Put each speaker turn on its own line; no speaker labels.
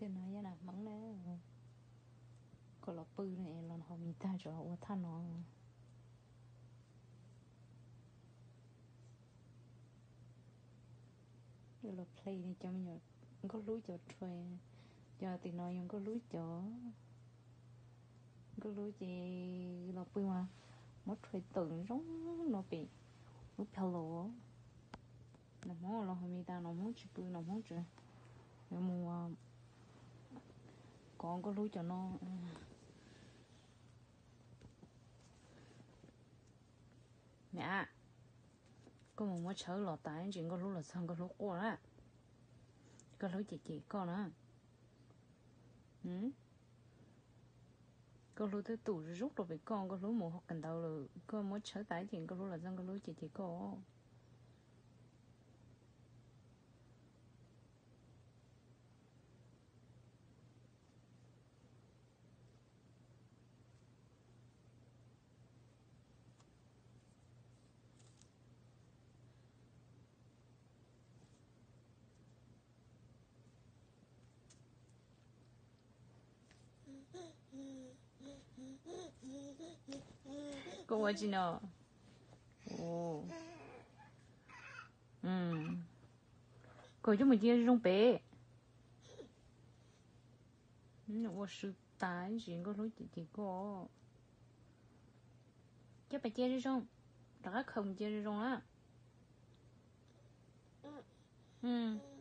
thế nói vậy nè mắng đấy có lọ bự này là họ mi ta cho họ than nó rồi là play này cho mình nhớ có lúi cho thuê giờ thì nói có lúi cho có lúi gì lọ bự mà mất thuê tưởng giống nó bị nó pello nó mò là họ mi ta nó muốn chụp bự nó muốn chụp nhưng mà còn có lúi cho nó mẹ có một mất chớ lọ tái chuyện có lúi là xong có lúi qua đó có lúi chị con á có lúi tới tủ rút rồi bị con có lúi một học cần đầu rồi có mất chớ tái chuyện có lúi là xong có lúi chị con cô quá chị nó ồ cô cho mình chơi rong bé我是担心个路姐个，就不接这种，大家看不接这种啊。